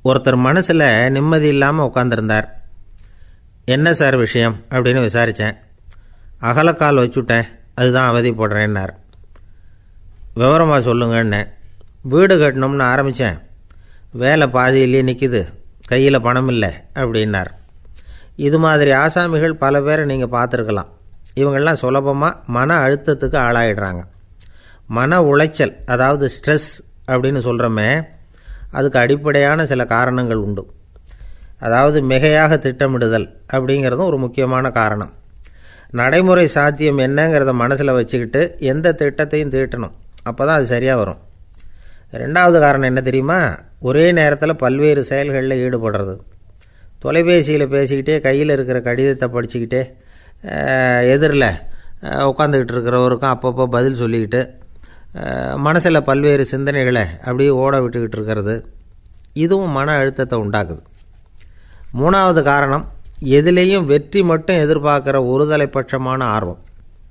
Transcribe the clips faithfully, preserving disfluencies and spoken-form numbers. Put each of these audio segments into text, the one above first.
ஒருத்தர் மனசில் நிம்மதி இல்லாமல் உட்காந்துருந்தார். என்ன சார் விஷயம் அப்படின்னு விசாரித்தேன். அகலக்கால் வச்சுட்டேன், அதுதான் அவதிப்படுறேன்னார். விவரமாக சொல்லுங்கன்னு. வீடு கட்டணும்னு ஆரம்பித்தேன், வேலை பாதியிலேயே நிற்கிது, கையில் பணம் இல்லை அப்படின்னார். இது மாதிரி ஆசாமிகள் பல பேரை நீங்கள் பார்த்துருக்கலாம். இவங்கெல்லாம் சுலபமாக மன அழுத்தத்துக்கு ஆளாயிடுறாங்க. மன உளைச்சல், அதாவது ஸ்ட்ரெஸ் அப்படின்னு சொல்கிறோமே, அதுக்கு அடிப்படையான சில காரணங்கள் உண்டு. அதாவது மிகையாக திட்டமிடுதல் அப்படிங்கிறதும் ஒரு முக்கியமான காரணம். நடைமுறை சாத்தியம் என்னங்கிறத மனசில் வச்சுக்கிட்டு எந்த திட்டத்தையும் தீட்டணும், அப்போ தான் அது சரியாக வரும். ரெண்டாவது காரணம் என்ன தெரியுமா? ஒரே நேரத்தில் பல்வேறு செயல்களில் ஈடுபடுறது. தொலைபேசியில் பேசிக்கிட்டே கையில் இருக்கிற கடிதத்தை படிச்சுக்கிட்டே எதிரில் உட்காந்துக்கிட்டு இருக்கிறவருக்கும் அப்பப்போ பதில் சொல்லிக்கிட்டு மனசில் பல்வேறு சிந்தனைகளை அப்படியே ஓட விட்டுக்கிட்டு இருக்கிறது, இதுவும் மன அழுத்தத்தை உண்டாக்குது. மூணாவது காரணம், எதிலேயும் வெற்றி மட்டும் எதிர்பார்க்குற ஒருதலைப்பட்சமான ஆர்வம்.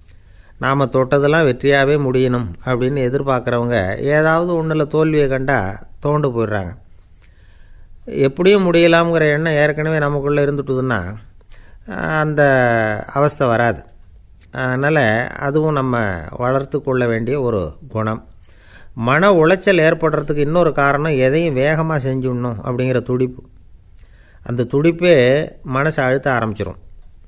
நாம் தொட்டதெல்லாம் வெற்றியாகவே முடியணும் அப்படின்னு எதிர்பார்க்குறவங்க ஏதாவது ஒன்றில் தோல்வியை கண்டால் தோண்டு போயிடுறாங்க. எப்படியும் முடியலாம்ங்கிற எண்ணம் ஏற்கனவே நமக்குள்ளே இருந்துட்டுதுன்னா அந்த அவஸ்தை வராது. அதனால் அதுவும் நம்ம வளர்த்து கொள்ள வேண்டிய ஒரு குணம். மன உளைச்சல் ஏற்படுறதுக்கு இன்னொரு காரணம், எதையும் வேகமாக செஞ்சுடணும் அப்படிங்கிற துடிப்பு. அந்த துடிப்பே மனசை அழுத்த ஆரம்பிச்சிடும்.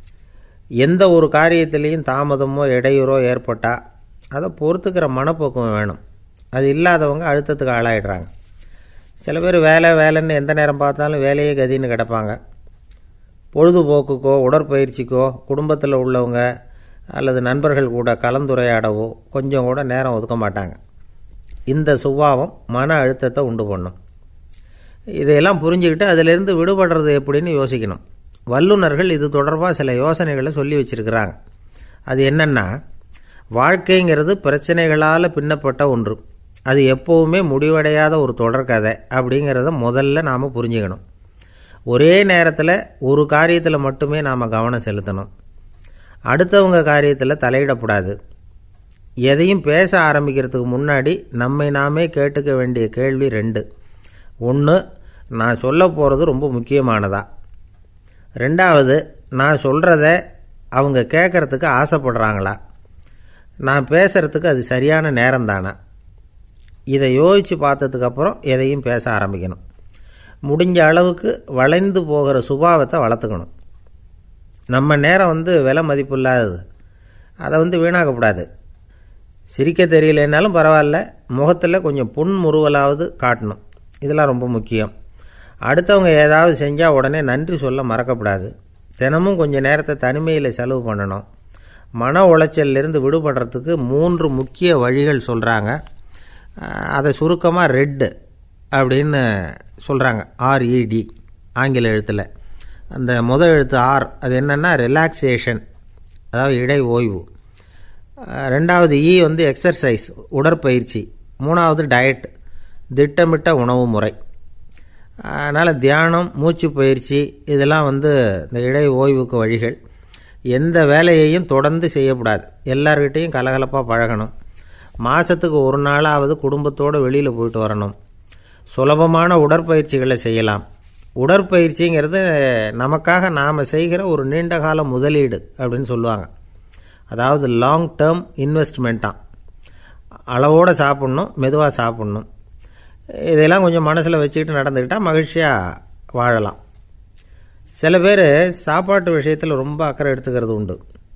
எந்த ஒரு காரியத்திலையும் தாமதமோ இடையூறோ ஏற்பட்டால் அதை பொறுத்துக்கிற மனப்போக்கம் வேணும். அது இல்லாதவங்க அழுத்தத்துக்கு ஆளாயிடுறாங்க. சில பேர் வேலை வேலைன்னு எந்த நேரம் பார்த்தாலும் வேலையே கதின்னு கிடப்பாங்க. பொழுதுபோக்குக்கோ உடற்பயிற்சிக்கோ குடும்பத்தில் உள்ளவங்க அல்லது நண்பர்கள் கூட கலந்துரையாடவோ கொஞ்சம் கூட நேரம் ஒதுக்க மாட்டாங்க. இந்த சுபாவம் மன அழுத்தத்தை உண்டு பண்ணும். இதையெல்லாம் புரிஞ்சுக்கிட்டு அதிலிருந்து விடுபடுறது எப்படின்னு யோசிக்கணும். வல்லுநர்கள் இது தொடர்பாக சில யோசனைகளை சொல்லி வச்சுருக்கிறாங்க. அது என்னென்னா, வாழ்க்கைங்கிறது பிரச்சனைகளால் பின்னப்பட்ட ஒன்று. அது எப்போவுமே முடிவடையாத ஒரு தொடர்கதை அப்படிங்கிறத முதல்ல நாம் புரிஞ்சுக்கணும். ஒரே நேரத்தில் ஒரு காரியத்தில் மட்டுமே நாம் கவனம் செலுத்தணும். அடுத்தவங்க காரியத்தில் தலையிடக்கூடாது. எதையும் பேச ஆரம்பிக்கிறதுக்கு முன்னாடி நம்மை நாமே கேட்டுக்க வேண்டிய கேள்வி ரெண்டு. ஒன்று, நான் சொல்ல போகிறது ரொம்ப முக்கியமானதா? ரெண்டாவது, நான் சொல்கிறத அவங்க கேட்குறதுக்கு ஆசைப்படுறாங்களா? நான் பேசுகிறதுக்கு அது சரியான நேரம் தானா? இதை யோசித்து பார்த்ததுக்கப்புறம் எதையும் பேச ஆரம்பிக்கணும். முடிஞ்ச அளவுக்கு வளைந்து போகிற சுபாவத்தை வளர்த்துக்கணும். நம்ம நேரம் வந்து விலை மதிப்பு இல்லாதது, அதை வந்து வீணாக்கக்கூடாது. சிரிக்க தெரியலனாலும் பரவாயில்ல, முகத்தில் கொஞ்சம் புன்முறுவலாவது காட்டணும். இதெல்லாம் ரொம்ப முக்கியம். அடுத்தவங்க ஏதாவது செஞ்சால் உடனே நன்றி சொல்ல மறக்கக்கூடாது. தினமும் கொஞ்சம் நேரத்தை தனிமையில் செலவு பண்ணணும். மன உளைச்சலிருந்து விடுபடுறதுக்கு மூன்று முக்கிய வழிகள் சொல்கிறாங்க. அதை சுருக்கமாக ரெட் அப்படின்னு சொல்கிறாங்க. ஆர்இடி ஆங்கில எழுத்தில். அந்த முதல் எழுத்து ஆர், அது என்னென்னா ரிலாக்ஸேஷன், அதாவது இடை ஓய்வு. ரெண்டாவது இ வந்து எக்ஸர்சைஸ், உடற்பயிற்சி. மூணாவது டயட், திட்டமிட்ட உணவு முறை. அதனால் தியானம், மூச்சு பயிற்சி இதெல்லாம் வந்து இந்த இடை ஓய்வுக்கு வழிகள். எந்த வேலையையும் தொடர்ந்து செய்யக்கூடாது. எல்லார்கிட்டையும் கலகலப்பாக பழகணும். மாதத்துக்கு ஒரு நாளாவது குடும்பத்தோடு வெளியில் போயிட்டு வரணும். சுலபமான உடற்பயிற்சிகளை செய்யலாம். உடற்பயிற்சிங்கிறது நமக்காக நாம் செய்கிற ஒரு நீண்டகால முதலீடு அப்படின்னு சொல்லுவாங்க. அதாவது லாங் டேர்ம் இன்வெஸ்ட்மெண்ட்டாக. அளவோடு சாப்பிட்ணும், மெதுவாக சாப்பிட்ணும். இதெல்லாம் கொஞ்சம் மனசில் வச்சுக்கிட்டு நடந்துக்கிட்டால் மகிழ்ச்சியாக வாழலாம். சில பேர் சாப்பாட்டு விஷயத்தில் ரொம்ப அக்கறை எடுத்துக்கிறது உண்டு.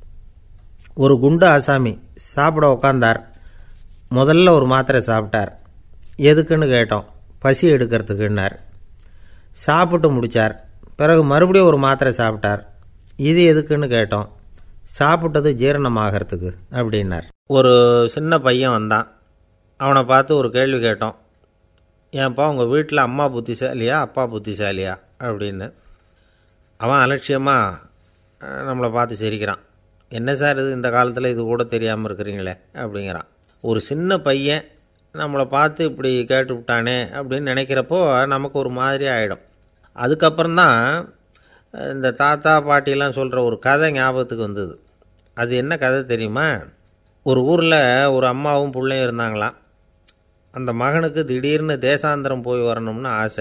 ஒரு குண்டு ஆசாமி சாப்பிட உக்காந்தார். முதல்ல ஒரு மாத்திரை சாப்பிட்டார். எதுக்குன்னு கேட்டோம். பசி எடுக்கிறதுக்குன்னார். சாப்பிட்டு முடித்தார். பிறகு மறுபடியும் ஒரு மாத்திரை சாப்பிட்டார். இது எதுக்குன்னு கேட்டோம். சாப்பிட்டது ஜீரணமாகறதுக்கு அப்படின்னார். ஒரு சின்ன பையன் வந்தான். அவனை பார்த்து ஒரு கேள்வி கேட்டோம். ஏன்ப்பா உங்கள் வீட்டில் அம்மா புத்திசாலியா அப்பா புத்திசாலியா அப்படின்னு. அவன் அலட்சியமாக நம்மளை பார்த்து சிரிக்கிறான். என்ன சார் இது, இந்த காலத்தில் இது கூட தெரியாமல் இருக்கிறீங்களே அப்படிங்கிறான். ஒரு சின்ன பையன் நம்மளை பார்த்து இப்படி கேட்டு விட்டானே அப்படின்னு நினைக்கிறப்போ நமக்கு ஒரு மாதிரி ஆகிடும். அதுக்கப்புறம்தான் இந்த தாத்தா பாட்டிலாம் சொல்கிற ஒரு கதை ஞாபகத்துக்கு வந்தது. அது என்ன கதை தெரியுமா? ஒரு ஊரில் ஒரு அம்மாவும் பிள்ளையும் இருந்தாங்களாம். அந்த மகனுக்கு திடீர்னு தேசாந்திரம் போய் வரணும்னு ஆசை.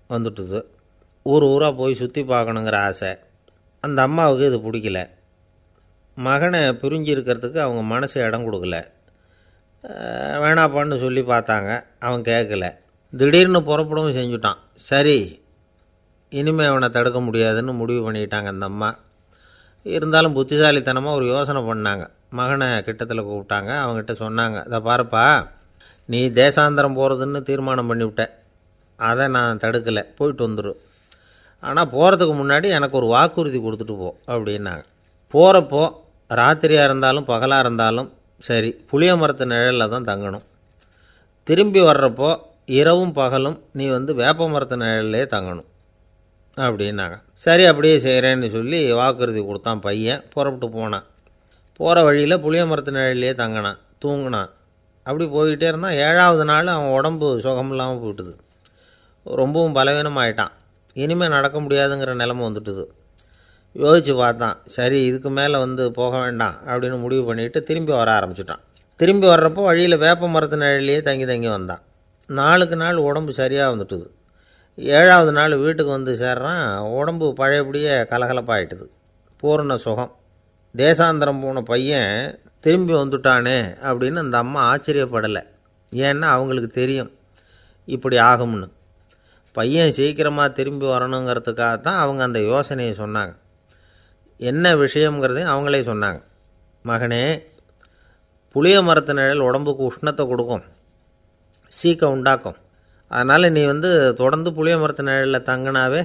வந்துட்டுது. ஊர் ஊராக போய் சுற்றி பார்க்கணுங்கிற ஆசை. அந்த அம்மாவுக்கு இது பிடிக்கல. மகனை பிரிஞ்சு இருக்கிறதுக்கு அவங்க மனசு இடம் கொடுக்கல. வேணாப்பான்னு சொல்லி பார்த்தாங்க, அவன் கேட்கல. திடீர்னு புறப்படவும் செஞ்சுட்டான். சரி, இனிமேல் அவனை தடுக்க முடியாதுன்னு முடிவு பண்ணிட்டாங்க அந்த அம்மா. இருந்தாலும் புத்திசாலித்தனமாக ஒரு யோசனை பண்ணாங்க. மகனை கிட்டத்தில் கூப்பிட்டாங்க. அவங்ககிட்ட சொன்னாங்க, இதை பாருப்பா, நீ தேசாந்தரம் போகிறதுன்னு தீர்மானம் பண்ணிவிட்ட, அதை நான் தடுக்கலை, போயிட்டு வந்துடும். ஆனால் போகிறதுக்கு முன்னாடி எனக்கு ஒரு வாக்குறுதி கொடுத்துட்டு போ அப்படின்னாங்க. போகிறப்போ ராத்திரியாக இருந்தாலும் பகலாக இருந்தாலும் சரி, புளிய மரத்து நிழலில் தான் தங்கணும். திரும்பி வர்றப்போ இரவும் பகலும் நீ வந்து வேப்ப மரத்து நிழல்லே தங்கணும் அப்படின்னாங்க. சரி, அப்படியே செய்கிறேன்னு சொல்லி வாக்குறுதி கொடுத்தான் பையன். புறப்பட்டு போனான். போகிற வழியில் புளிய மரத்து நிழல்லையே தங்கினான், தூங்கினான். அப்படி போய்கிட்டே இருந்தான். ஏழாவது நாள் அவன் உடம்பு சுகம் இல்லாமல் போயிட்டுது. ரொம்பவும் பலவீனமாயிட்டான். இனிமேல் நடக்க முடியாதுங்கிற நிலைமை வந்துட்டுது. யோசித்து பார்த்தான். சரி, இதுக்கு மேலே வந்து போக வேண்டாம் அப்படின்னு முடிவு பண்ணிவிட்டு திரும்பி வர ஆரம்பிச்சிட்டான். திரும்பி வர்றப்போ வழியில் வேப்ப மரத்து நிழல்லையே தங்கி தங்கி வந்தான். நாளுக்கு நாள் உடம்பு சரியாக வந்துட்டுது. ஏழாவது நாள் வீட்டுக்கு வந்து சேர்றான். உடம்பு பழையபடியே கலகலப்பாயிட்டுது. பூர்ண சுகம். தேசாந்திரம் போன பையன் திரும்பி வந்துட்டானே அப்படின்னு அந்த அம்மா ஆச்சரியப்படலை. ஏன்னா அவங்களுக்கு தெரியும் இப்படி ஆகும்னு. பையன் சீக்கிரமாக திரும்பி வரணுங்கிறதுக்காக தான் அவங்க அந்த யோசனையை சொன்னாங்க. என்ன விஷயங்கிறதையும் அவங்களே சொன்னாங்க. மகனே, புளிய மரத்து நிழல் உடம்புக்கு உஷ்ணத்தை கொடுக்கும், சீக்கம் உண்டாக்கும். அதனால் நீ வந்து தொடர்ந்து புளிய மரத்து நிழலில் தங்கினாவே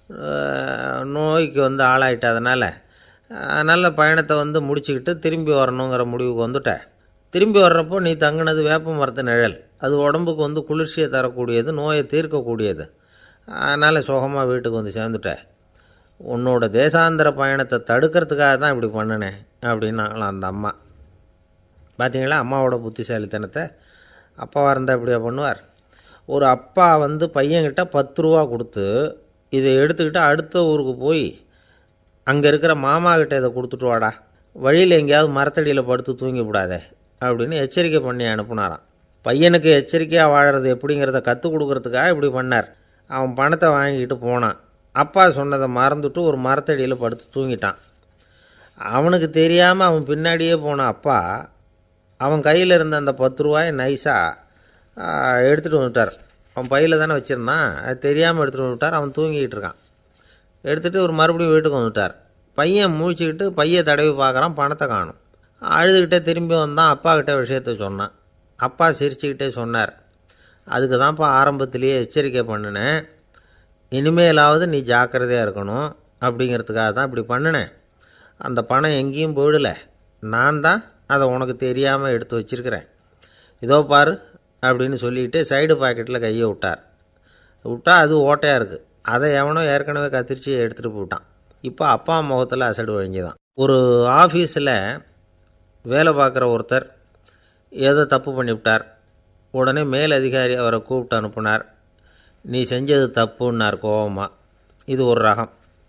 நோய்க்கு வந்து ஆளாயிட்ட. அதனால் நல்ல பயணத்தை வந்து முடிச்சுக்கிட்டு திரும்பி வரணுங்கிற முடிவுக்கு வந்துட்ட. திரும்பி வர்றப்போ நீ தங்கினது வேப்ப மரத்து நிழல். அது உடம்புக்கு வந்து குளிர்ச்சியை தரக்கூடியது, நோயை தீர்க்கக்கூடியது. அதனால் சுகமாக வீட்டுக்கு வந்து சேர்ந்துட்ட. உன்னோட தேசாந்திர பயணத்தை தடுக்கிறதுக்காக தான் இப்படி பண்ணினேன் அப்படின்னாங்களாம் அந்த அம்மா. பார்த்தீங்களா அம்மாவோட புத்திசாலித்தனத்தை? அப்பாவாக இருந்தால் இப்படியா பண்ணுவார்? ஒரு அப்பா வந்து பையன்கிட்ட பத்து ரூபா கொடுத்து இதை எடுத்துக்கிட்டு அடுத்த ஊருக்கு போய் அங்கே இருக்கிற மாமா கிட்ட இதை கொடுத்துட்டு வாடா, வழியில் எங்கேயாவது மரத்தடியில் படுத்து தூங்கி விடாதே அப்படின்னு எச்சரிக்கை பண்ணி அனுப்புனாராம். பையனுக்கு எச்சரிக்கையாக வாழறது எப்படிங்கிறத கற்றுக் கொடுக்கறதுக்காக இப்படி பண்ணார். அவன் பணத்தை வாங்கிக்கிட்டு போனான். அப்பா சொன்னதை மறந்துட்டு ஒரு மரத்தடியில் படுத்து தூங்கிட்டான். அவனுக்கு தெரியாமல் அவன் பின்னாடியே போன அப்பா அவன் கையில் இருந்த அந்த பத்து ரூபாயை நைஸாக எடுத்துகிட்டு வந்துட்டார். அவன் பையில் தானே வச்சுருந்தான், அது தெரியாமல் எடுத்துகிட்டு வந்துட்டார். அவன் தூங்கிக்கிட்டு இருக்கான். எடுத்துகிட்டு ஒரு மறுபடியும் வீட்டுக்கு வந்துட்டார். பையன் மூழ்கிக்கிட்டு பையை தடவி பார்க்குறான், பணத்தை காணும். அழுதுகிட்டே திரும்பி வந்தான். அப்பா கிட்டே விஷயத்த சொன்னான். அப்பா சிரிச்சுக்கிட்டே சொன்னார், அதுக்கு தான்ப்பா ஆரம்பத்திலேயே எச்சரிக்கை பண்ணினேன், இனிமேலாவது நீ ஜாக்கிரதையாக இருக்கணும் அப்படிங்கிறதுக்காக தான் இப்படி பண்ணினேன். அந்த பணம் எங்கேயும் போயிடலை, நான் தான் அதை உனக்கு தெரியாமல் எடுத்து வச்சிருக்கிறேன். இதோ பாரு அப்படின்னு சொல்லிக்கிட்டு சைடு பாக்கெட்டில் கையை விட்டார். விட்டா அது ஓட்டையாக இருக்குது. அதை எவனோ ஏற்கனவே கத்திரிச்சு எடுத்துகிட்டு போட்டான். இப்போ அப்பா முகத்தில் அசடு வழிஞ்சுதான். ஒரு ஆஃபீஸில் வேலை பார்க்குற ஒருத்தர் ஏதோ தப்பு பண்ணிவிட்டார். உடனே மேல் அதிகாரி அவரை கூப்பிட்டு அனுப்புனார். நீ செஞ்சது தப்புன்னார் கோபமாக. இது ஒரு ரகம்.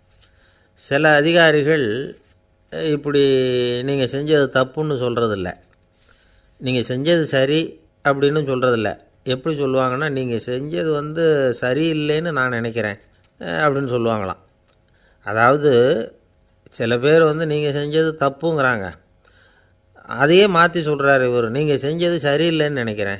சில அதிகாரிகள் இப்படி நீங்கள் செஞ்சது தப்புன்னு சொல்கிறதில்ல, நீங்கள் செஞ்சது சரி அப்படின்னு சொல்கிறதில்ல. எப்படி சொல்லுவாங்கன்னா, நீங்கள் செஞ்சது வந்து சரியில்லைன்னு நான் நினைக்கிறேன் அப்படின்னு சொல்லுவாங்களாம். அதாவது சில பேர் வந்து நீங்கள் செஞ்சது தப்புங்கிறாங்க, அதையே மாற்றி சொல்கிறார் இவர், நீங்கள் செஞ்சது சரியில்லைன்னு நினைக்கிறேன்.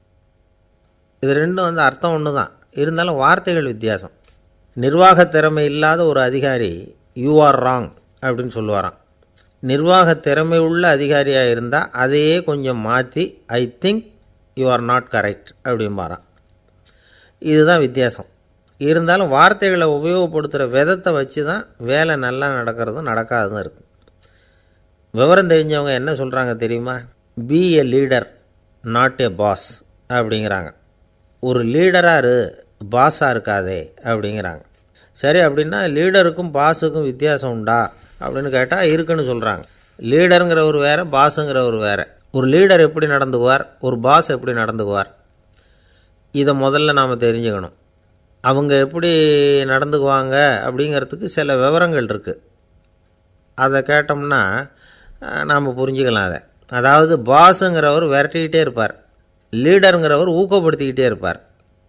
இது ரெண்டும் வந்து அர்த்தம் ஒன்று தான், இருந்தாலும் வார்த்தைகள் வித்தியாசம். நிர்வாக திறமை இல்லாத ஒரு அதிகாரி யூ ஆர் ராங் அப்படின்னு சொல்லுவாராம். நிர்வாக திறமை உள்ள அதிகாரியாக இருந்தால் அதையே கொஞ்சம் மாற்றி I think you are not correct அப்படிம்பாரான். இதுதான் வித்தியாசம். இருந்தாலும் வார்த்தைகளை உபயோகப்படுத்துகிற விதத்தை வச்சு தான் வேலை நல்லா நடக்கிறதும் நடக்காததும் இருக்குது. விவரம் தெரிஞ்சவங்க என்ன சொல்கிறாங்க தெரியுமா? Be a leader not a boss அப்படிங்கிறாங்க. ஒரு லீடராக இரு, பாஸாக இருக்காதே அப்படிங்கிறாங்க. சரி, அப்படின்னா லீடருக்கும் பாஸுக்கும் வித்தியாசம் உண்டா அப்படின்னு கேட்டால் இருக்குன்னு சொல்கிறாங்க. லீடருங்கிறவர் வேறு, பாஸுங்கிறவர் வேறு. ஒரு லீடர் எப்படி நடந்துக்குவார், ஒரு பாஸ் எப்படி நடந்துக்குவார், இதை முதல்ல நாம் தெரிஞ்சுக்கணும். அவங்க எப்படி நடந்துக்குவாங்க அப்படிங்கிறதுக்கு சில விவரங்கள் இருக்குது. அதை கேட்டோம்னா நாம் புரிஞ்சுக்கலாம் அதை. அதாவது பாஸுங்கிறவர் விரட்டிக்கிட்டே இருப்பார், லீடருங்கிறவர் ஊக்கப்படுத்திக்கிட்டே இருப்பார்.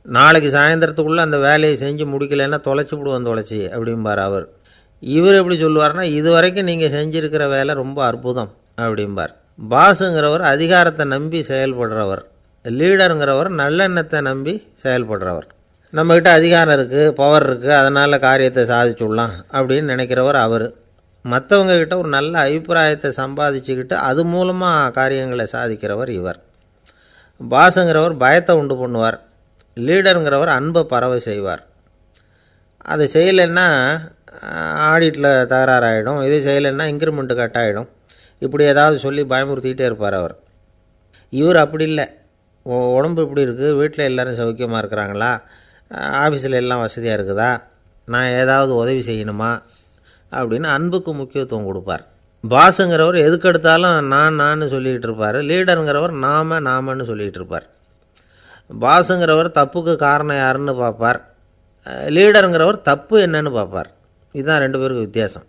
நாளைக்கு சாயந்தரத்துக்குள்ளே அந்த வேலையை செஞ்சு முடிக்கலைன்னா தொலைச்சி விடுவோம் தொலைச்சி அப்படிம்பார் அவர். இவர் எப்படி சொல்லுவார்னா, இது வரைக்கும் நீங்கள் செஞ்சுருக்கிற வேலை ரொம்ப அற்புதம் அப்படிம்பார். பாஸுங்கிறவர் அதிகாரத்தை நம்பி செயல்படுறவர், லீடருங்கிறவர் நல்லெண்ணத்தை நம்பி செயல்படுறவர். நம்மக்கிட்ட அதிகாரம் இருக்குது, பவர் இருக்குது, அதனால் காரியத்தை சாதிச்சுடலாம் அப்படின்னு நினைக்கிறவர் அவர். மற்றவங்கக்கிட்ட ஒரு நல்ல அபிப்பிராயத்தை சம்பாதிச்சுக்கிட்டு அது மூலமாக காரியங்களை சாதிக்கிறவர் இவர். பாஸுங்கிறவர் பயத்தை உண்டு பண்ணுவார், லீடருங்கிறவர் அன்பை பரவ செய்வார். அதை செய்யலைன்னா ஆடிட்டில் தகராறாயிடும், இது செய்யலைன்னா இன்க்ரிமெண்ட்டு கட் ஆகிடும், இப்படி ஏதாவது சொல்லி பயமுறுத்திக்கிட்டே இருப்பார் அவர். இவர் அப்படி இல்லை. உடம்பு இப்படி இருக்குது, வீட்டில் எல்லோரும் சௌக்கியமாக இருக்கிறாங்களா, ஆஃபீஸில் எல்லாம் வசதியாக இருக்குதா, நான் ஏதாவது உதவி செய்யணுமா அப்படின்னு அன்புக்கு முக்கியத்துவம் கொடுப்பார். பாஸுங்கிறவர் எதுக்கெடுத்தாலும் நான் நான் சொல்லிகிட்டு இருப்பார், லீடருங்கிறவர் நாம நாமன்னு சொல்லிகிட்டு இருப்பார். பாஸுங்கிறவர் தப்புக்கு காரணம் யாருன்னு பார்ப்பார், லீடருங்கிறவர் தப்பு என்னன்னு பார்ப்பார். இதுதான் ரெண்டு பேருக்கு வித்தியாசம்.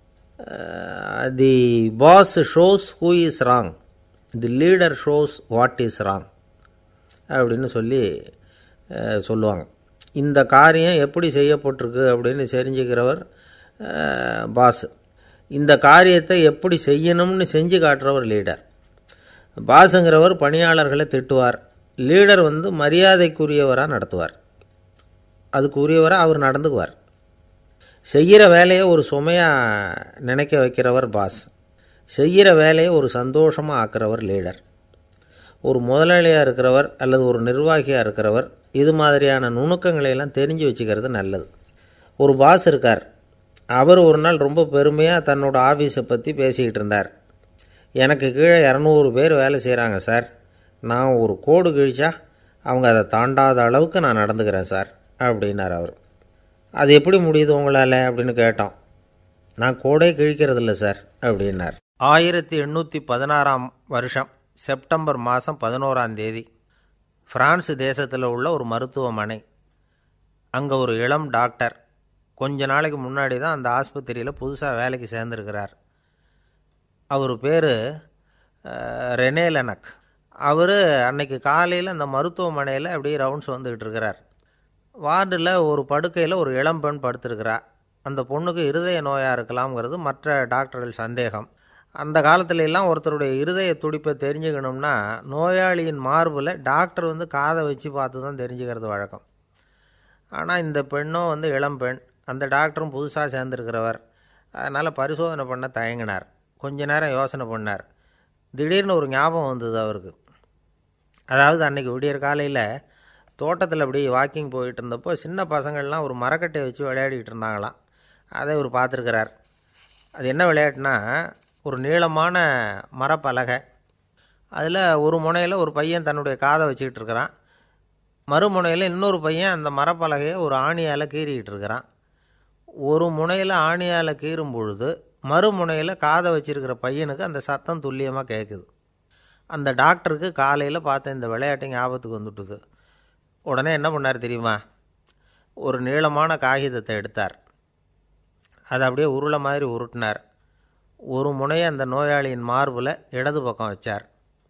The boss shows who is wrong, the leader shows what is wrong அப்படின்னு சொல்லி சொல்லுவாங்க. இந்த காரியம் எப்படி செய்யப்பட்டிருக்கு அப்படின்னு தெரிஞ்சுக்கிறவர் பாஸ், இந்த காரியத்தை எப்படி செய்யணும்னு செஞ்சு காட்டுறவர் லீடர். பாஸுங்கிறவர் பணியாளர்களை திட்டுவார், லீடர் வந்து மரியாதைக்குரியவராக நடத்துவார், அதுக்குரியவராக அவர் நடந்துக்குவார். செய்கிற வேலையை ஒரு சுமையாக நினைக்க வைக்கிறவர் பாஸ், செய்கிற வேலையை ஒரு சந்தோஷமாக ஆக்கிறவர் லீடர். ஒரு முதலாளியாக இருக்கிறவர் அல்லது ஒரு நிர்வாகியாக இருக்கிறவர் இது மாதிரியான நுணுக்கங்களையெல்லாம் தெரிஞ்சு வச்சுக்கிறது நல்லது. ஒரு பாஸ் இருக்கார், அவர் ஒரு நாள் ரொம்ப பெருமையாக தன்னோட ஆஃபீஸை பற்றி பேசிக்கிட்டு இருந்தார். எனக்கு கீழே இரநூறு பேர் வேலை செய்கிறாங்க சார், நான் ஒரு கோடு கிழிச்சா அவங்க அதை தாண்டாத அளவுக்கு நான் நடந்துக்கிறேன் சார் அப்படின்னார் அவர். அது எப்படி முடியுது உங்களால் அப்படின்னு கேட்டோம். நான் கோடே கிழிக்கிறதில்ல சார் அப்படின்னார். ஆயிரத்தி எண்ணூற்றி பதினாறாம் வருஷம் செப்டம்பர் மாதம் பதினோராம் தேதி பிரான்ஸ் தேசத்தில் உள்ள ஒரு மருத்துவமனை. அங்கே ஒரு இளம் டாக்டர் கொஞ்ச நாளைக்கு முன்னாடி தான் அந்த ஆஸ்பத்திரியில் புதுசாக வேலைக்கு சேர்ந்துருக்கிறார். அவர் பேர் ரெனே லெனக். அவர் அன்னைக்கு காலையில் அந்த மருத்துவமனையில் அப்படியே ரவுண்ட்ஸ் வந்துக்கிட்டு இருக்கிறார். வார்டில் ஒரு படுக்கையில் ஒரு இளம்பெண் படுத்திருக்கிறா. அந்த பொண்ணுக்கு இருதய நோயாக இருக்கலாம்ங்கிறது மற்ற டாக்டர்கள் சந்தேகம். அந்த காலத்துல எல்லாம் ஒருத்தருடைய இருதய துடிப்பை தெரிஞ்சுக்கணும்னா நோயாளியின் மார்பில் டாக்டர் வந்து காதை வச்சு பார்த்து தான் தெரிஞ்சுக்கிறது வழக்கம். ஆனால் இந்த பெண்ணும் வந்து இளம்பெண், அந்த டாக்டரும் புதுசாக சேர்ந்துருக்கிறவர். அதனால் பரிசோதனை பண்ண தயங்கினார். கொஞ்ச நேரம் யோசனை பண்ணார். திடீர்னு ஒரு ஞாபகம் வந்தது அவருக்கு. அதாவது அன்றைக்கி விடியற் காலையில் தோட்டத்தில் அப்படி வாக்கிங் போயிட்டு இருந்தப்போ சின்ன பசங்கள்லாம் ஒரு மரக்கட்டையை வச்சு விளையாடிக்கிட்டு இருந்தாங்களாம். அதை இவர் பார்த்துருக்கிறார். அது என்ன விளையாட்டுனா, ஒரு நீளமான மரப்பலகை, அதில் ஒரு முனையில் ஒரு பையன் தன்னுடைய காதை வச்சுக்கிட்டு இருக்கிறான், மறுமுனையில் இன்னொரு பையன் அந்த மரப்பலகையை ஒரு ஆணியால் கீறிக்கிட்டு இருக்கிறான். ஒரு முனையில் ஆணியால் கீறும் பொழுது மறுமுனையில் காதை வச்சிருக்கிற பையனுக்கு அந்த சத்தம் துல்லியமாக கேட்குது. அந்த டாக்டருக்கு காலையில் பார்த்த இந்த விளையாட்டு ஞாபகத்துக்கு வந்துட்டுது. உடனே என்ன பண்ணார் தெரியுமா? ஒரு நீளமான காகிதத்தை எடுத்தார், அதை அப்படியே உருளை மாதிரி உருட்டினார். ஒரு முனையை அந்த நோயாளியின் மார்பில் இடது பக்கம் வச்சார்,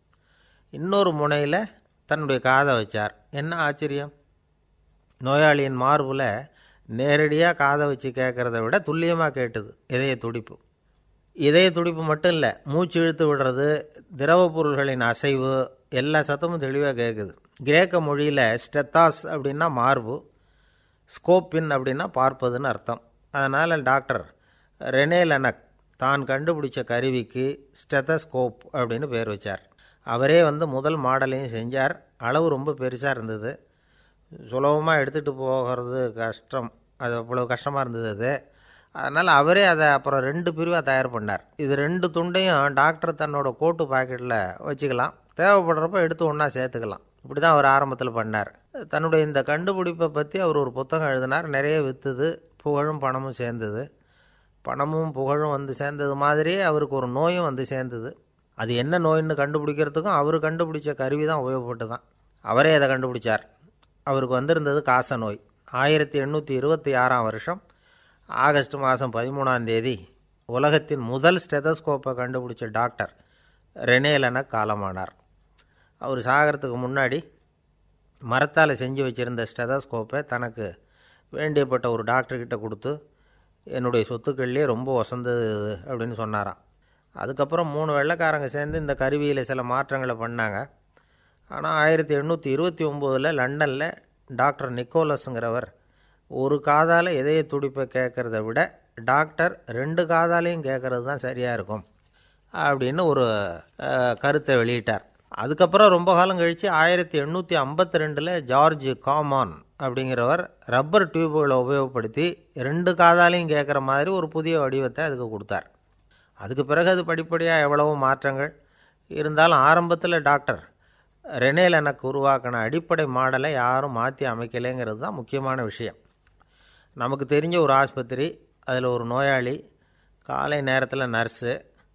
இன்னொரு முனையில் தன்னுடைய காதை வச்சார். என்ன ஆச்சரியம்! நோயாளியின் மார்பில் நேரடியாக காதை வச்சு கேட்குறத விட துல்லியமாக கேட்டுது இதய துடிப்பு. இதய துடிப்பு மட்டும் இல்லை, மூச்சு இழுத்து விடுறது, திரவ பொருள்களின் அசைவு, எல்லா சத்தமும் தெளிவாக கேட்குது. கிரேக்க மொழியில் ஸ்டெத்தாஸ் அப்படின்னா மார்பு, ஸ்கோப்பின் அப்படின்னா பார்ப்பதுன்னு அர்த்தம். அதனால் டாக்டர் ரெனே லெனக் தான் கண்டுபிடிச்ச கருவிக்கு ஸ்டெத்தஸ்கோப் அப்படின்னு பேர் வச்சார். அவரே வந்து முதல் மாடலையும் செஞ்சார். அளவு ரொம்ப பெருசாக இருந்தது, சுலபமாக எடுத்துகிட்டு போகிறது கஷ்டம், அது அவ்வளோ கஷ்டமாக இருந்தது அது. அதனால் அவரே அதை அப்புறம் ரெண்டு பிரிவாக தயார் பண்ணார். இது ரெண்டு துண்டையும் டாக்டர் தன்னோட கோட்டு பாக்கெட்டில் வச்சுக்கலாம், தேவைப்படுறப்ப எடுத்து ஒன்றா சேர்த்துக்கலாம். இப்படி தான் அவர் ஆரம்பத்தில் பண்ணார். தன்னுடைய இந்த கண்டுபிடிப்பை பற்றி அவர் ஒரு புத்தகம் எழுதினார். நிறைய விற்றுது, புகழும் பணமும் சேர்ந்தது. பணமும் புகழும் வந்து சேர்ந்தது மாதிரியே அவருக்கு ஒரு நோயும் வந்து சேர்ந்தது. அது என்ன நோயின்னு கண்டுபிடிக்கிறதுக்கும் அவர் கண்டுபிடிச்ச கருவி தான் உபயோகப்பட்டு தான். அவரே அதை கண்டுபிடிச்சார். அவருக்கு வந்திருந்தது காச நோய். ஆயிரத்தி எண்ணூற்றி இருபத்தி ஆறாம் வருஷம் ஆகஸ்ட் மாதம் பதிமூணாம் தேதி உலகத்தின் முதல் ஸ்டெதஸ்கோப்பை கண்டுபிடிச்ச டாக்டர் ரெனே லெனக் காலமானார். அவர் சாகிறதுக்கு முன்னாடி மரத்தால் செஞ்சு வச்சுருந்த ஸ்டெதஸ்கோப்பை தனக்கு வேண்டியப்பட்ட ஒரு டாக்டர்கிட்ட கொடுத்து என்னுடைய சொத்துக்கள்லேயே ரொம்ப வசந்தது அப்படின்னு சொன்னாராம். அதுக்கப்புறம் மூணு வெள்ளைக்காரங்க சேர்ந்து இந்த கருவியில் சில மாற்றங்களை பண்ணாங்க. ஆனால் ஆயிரத்தி எண்ணூற்றி இருபத்தி ஒம்போதில் லண்டனில் டாக்டர் நிக்கோலஸுங்கிறவர் ஒரு காதால் இதய துடிப்பை கேட்குறத விட டாக்டர் ரெண்டு காதாலையும் கேட்குறது தான் சரியாக இருக்கும் அப்படின்னு ஒரு கருத்தை வெளியிட்டார். அதுக்கப்புறம் ரொம்ப காலம் கழித்து ஆயிரத்தி எண்ணூற்றி ஐம்பத்தி ரெண்டில் ஜார்ஜ் காமான் அப்படிங்கிறவர் ரப்பர் டியூப்களை உபயோகப்படுத்தி ரெண்டு காதாலையும் கேட்குற மாதிரி ஒரு புதிய வடிவத்தை அதுக்கு கொடுத்தார். அதுக்கு பிறகு அது படிப்படியாக எவ்வளவோ மாற்றங்கள் இருந்தாலும் ஆரம்பத்தில் டாக்டர் ரெனேல் எனக்கு உருவாக்கின அடிப்படை மாடலை யாரும் மாற்றி அமைக்கலைங்கிறது தான் முக்கியமான விஷயம். நமக்கு தெரிஞ்ச ஒரு ஆஸ்பத்திரி, அதில் ஒரு நோயாளி, காலை நேரத்தில் நர்ஸு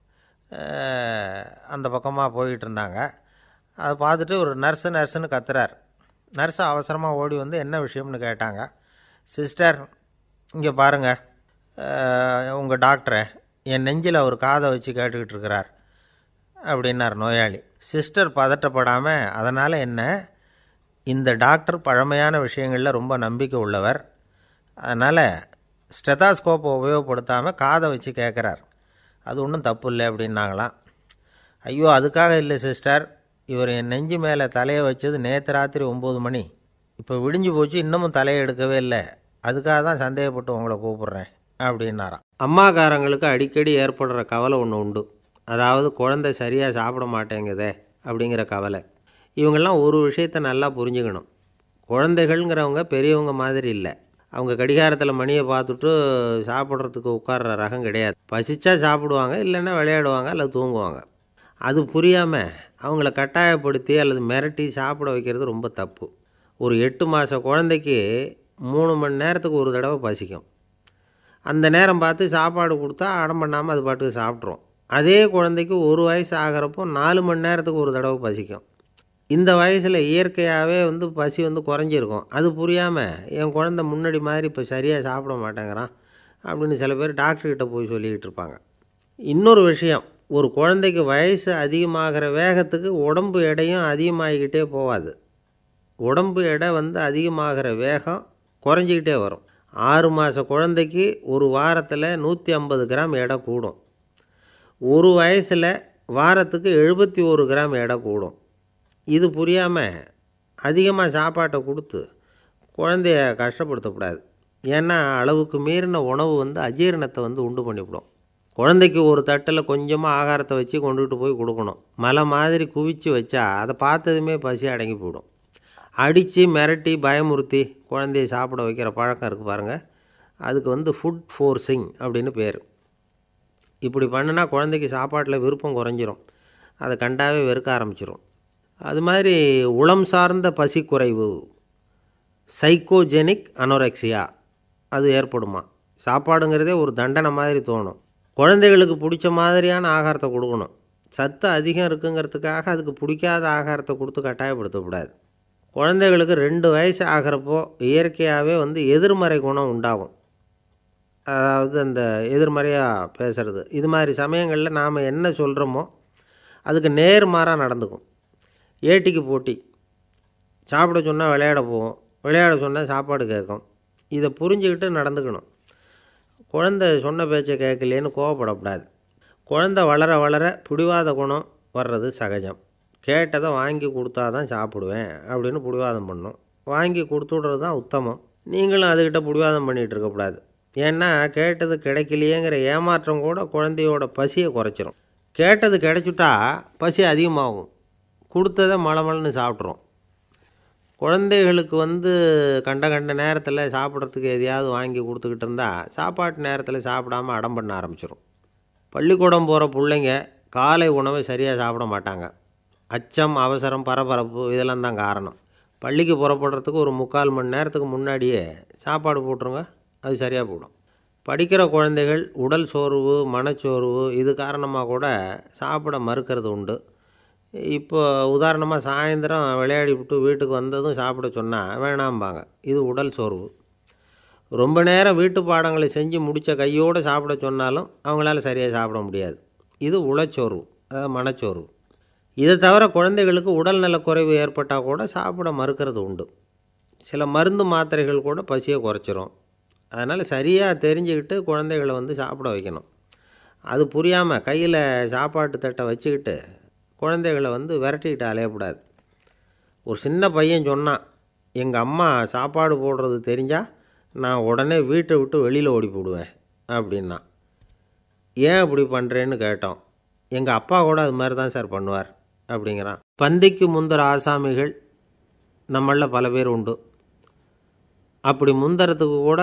அந்த பக்கமாக போய்கிட்டு இருந்தாங்க. அதை பார்த்துட்டு ஒரு நர்ஸு நர்ஸுன்னு கத்துறார். நர்ஸு அவசரமாக ஓடி வந்து என்ன விஷயம்னு கேட்டாங்க. சிஸ்டர், இங்கே பாருங்கள், உங்கள் டாக்டரை என் நெஞ்சில் அவர் காதை வச்சு கேட்டுக்கிட்டு இருக்கிறார் அப்படின்னார் நோயாளி. சிஸ்டர் பதட்டப்படாமல், அதனால் என்ன, இந்த டாக்டர் பழமையான விஷயங்களில் ரொம்ப நம்பிக்கை உள்ளவர், அதனால் ஸ்டெதாஸ்கோப்பை உபயோகப்படுத்தாமல் காதை வச்சு கேட்குறார், அது ஒன்றும் தப்பு இல்லை அப்படின்னாங்களாம். ஐயோ, அதுக்காக இல்லை சிஸ்டர், இவர் என் நெஞ்சு மேலே தலையை வச்சது நேற்று ராத்திரி ஒம்பது மணி, இப்போ விடிஞ்சு போச்சு, இன்னமும் தலையை எடுக்கவே இல்லை, அதுக்காக தான் சந்தேகப்பட்டு உங்களை கூப்பிட்றேன் அப்படின்னாராம். அம்மாக்காரங்களுக்கு அடிக்கடி ஏற்படுற கவலை ஒன்று உண்டு. அதாவது குழந்தை சரியாக சாப்பிட மாட்டேங்குதே அப்படிங்கிற கவலை. இவங்கெல்லாம் ஒரு விஷயத்தை நல்லா புரிஞ்சுக்கணும். குழந்தைகள்ங்கிறவங்க பெரியவங்க மாதிரி இல்லை. அவங்க கடிகாரத்தில் மணியை பார்த்துட்டு சாப்பிட்றதுக்கு உட்கார்ற ரகம் கிடையாது. பசிச்சா சாப்பிடுவாங்க, இல்லைன்னா விளையாடுவாங்க அல்லது தூங்குவாங்க. அது புரியாமல் அவங்கள கட்டாயப்படுத்தி அல்லது மிரட்டி சாப்பிட வைக்கிறது ரொம்ப தப்பு. ஒரு எட்டு மாத குழந்தைக்கு மூணு மணி நேரத்துக்கு ஒரு தடவை பசிக்கும். அந்த நேரம் பார்த்து சாப்பாடு கொடுத்தா அடம் பண்ணாமல் அது பாட்டுக்கு சாப்பிட்றோம். அதே குழந்தைக்கு ஒரு வயசு ஆகிறப்போ நாலு மணி நேரத்துக்கு ஒரு தடவை பசிக்கும். இந்த வயசில் இயற்கையாகவே வந்து பசி வந்து குறைஞ்சிருக்கும். அது புரியாமல் என் குழந்தை முன்னாடி மாதிரி இப்போ சரியாக சாப்பிட மாட்டேங்கிறான் அப்படின்னு சில பேர் டாக்டர்கிட்ட போய் சொல்லிக்கிட்டு இருப்பாங்க. இன்னொரு விஷயம், ஒரு குழந்தைக்கு வயசு அதிகமாகிற வேகத்துக்கு உடம்பு எடையும் அதிகமாகிக்கிட்டே போகாது. உடம்பு எடை வந்து அதிகமாகிற வேகம் குறைஞ்சிக்கிட்டே வரும். ஆறு மாத குழந்தைக்கு ஒரு வாரத்தில் நூற்றி ஐம்பது கிராம் எடை கூடும். ஒரு வயசில் வாரத்துக்கு எழுபத்தி ஒரு கிராம் எடை கூடும். இது புரியாமல் அதிகமாக சாப்பாட்டை கொடுத்து குழந்தைய கஷ்டப்படுத்தக்கூடாது. ஏன்னா அளவுக்கு மீறின உணவு வந்து அஜீரணத்தை வந்து உண்டு பண்ணிவிடும். குழந்தைக்கு ஒரு தட்டில் கொஞ்சமாக ஆகாரத்தை வச்சு கொண்டுகிட்டு போய் கொடுக்கணும். மலை மாதிரி குவிச்சு வச்சா அதை பார்த்ததுமே பசி அடங்கி போயிடும். அடித்து மிரட்டி பயமுறுத்தி குழந்தைய சாப்பிட வைக்கிற பழக்கம் இருக்குது பாருங்கள், அதுக்கு வந்து ஃபுட் ஃபோர்ஸிங் அப்படின்னு பேர். இப்படி பண்ணுனா குழந்தைக்கு சாப்பாட்டில் விருப்பம் குறைஞ்சிரும், அதை கண்டாவே வெறுக்க ஆரம்பிச்சிடும். அது மாதிரி உளம் சார்ந்த பசி குறைவு, சைக்கோஜெனிக் அனோரெக்சியா, அது ஏற்படுமா. சாப்பாடுங்கிறதே ஒரு தண்டனை மாதிரி தோணும். குழந்தைகளுக்கு பிடிச்ச மாதிரியான ஆகாரத்தை கொடுக்கணும். சத்து அதிகம் இருக்குங்கிறதுக்காக அதுக்கு பிடிக்காத ஆகாரத்தை கொடுத்து கட்டாயப்படுத்தக்கூடாது. குழந்தைகளுக்கு ரெண்டு வயசு ஆகிறப்போ இயற்கையாகவே வந்து எதிர்மறை குணம் உண்டாகும். அதாவது அந்த எதிர்மறையாக பேசுகிறது. இது மாதிரி சமயங்களில் நாம் என்ன சொல்கிறோமோ அதுக்கு நேர்மாறாக நடந்துக்கும். ஏட்டிக்கு போட்டி, சாப்பிட சொன்னால் விளையாட போகும், விளையாட சொன்னால் சாப்பாடு கேட்கும். இதை புரிஞ்சுக்கிட்டு நடந்துக்கணும். குழந்தை சொன்ன பேச்சை கேட்கலேன்னு கோவப்படக்கூடாது. குழந்தை வளர வளர பிடிவாத குணம் வர்றது சகஜம். கேட்டதை வாங்கி கொடுத்தா தான் சாப்பிடுவேன் அப்படின்னு பிடிவாதம் பண்ணும். வாங்கி கொடுத்து விட்றது தான் உத்தமம். நீங்களும் அதுக்கிட்ட பிடிவாதம் பண்ணிகிட்டு இருக்கக்கூடாது. ஏன்னா கேட்டது கிடைக்கலையேங்கிற ஏமாற்றம் கூட குழந்தையோட பசியை குறைச்சிரும். கேட்டது கிடைச்சிட்டா பசி அதிகமாகும், கொடுத்ததை மலமலன்னு சாப்பிட்றோம். குழந்தைகளுக்கு வந்து கண்ட கண்ட நேரத்தில் சாப்பிட்றதுக்கு எதையாவது வாங்கி கொடுத்துக்கிட்டு இருந்தால் சாப்பாட்டு நேரத்தில் சாப்பிடாமல் அடம் பண்ண ஆரம்பிச்சிடும். பள்ளிக்கூடம் போகிற பிள்ளைங்க காலை உணவை சரியாக சாப்பிட மாட்டாங்க. அச்சம், அவசரம், பரபரப்பு இதெல்லாம் தான் காரணம். பள்ளிக்கு புறப்படுறதுக்கு ஒரு முக்கால் மணி நேரத்துக்கு முன்னாடியே சாப்பாடு போட்டுருங்க, அது சரியாக போடும். படிக்கிற குழந்தைகள் உடல் சோர்வு, மனச்சோர்வு இது காரணமாக கூட சாப்பிட மறுக்கிறது உண்டு. இப்போ உதாரணமாக சாயந்தரம் விளையாடி விட்டு வீட்டுக்கு வந்ததும் சாப்பிட சொன்னால் வேணாம்பாங்க. இது உடல் சோர்வு. ரொம்ப நேரம் வீட்டு பாடங்களை செஞ்சு முடித்த கையோடு சாப்பிட சொன்னாலும் அவங்களால சரியாக சாப்பிட முடியாது. இது உளச்சோர்வு, அதாவது மனச்சோர்வு. இதை தவிர குழந்தைகளுக்கு உடல்நலக்குறைவு ஏற்பட்டால் கூட சாப்பிட மறுக்கிறது உண்டு. சில மருந்து மாத்திரைகள் கூட பசியை குறைச்சிரும். அதனால் சரியாக தெரிஞ்சுக்கிட்டு குழந்தைகளை வந்து சாப்பிட வைக்கணும். அது புரியாமல் கையில் சாப்பாட்டு தட்டை வச்சுக்கிட்டு குழந்தைகளை வந்து விரட்டிக்கிட்டு அலையக்கூடாது. ஒரு சின்ன பையன் சொன்னான், எங்கள் அம்மா சாப்பாடு போடுறது தெரிஞ்சால் நான் உடனே வீட்டை விட்டு வெளியில் ஓடி போடுவேன் அப்படின்னா. ஏன் அப்படி பண்ணுறேன்னு கேட்டோம். எங்கள் அப்பா கூட அது மாதிரி தான் சார் பண்ணுவார் அப்படிங்கிறான். பந்திக்கு முந்தர ஆசாமிகள் நம்மளில் பல பேர் உண்டு. அப்படி முந்தறதுக்கு கூட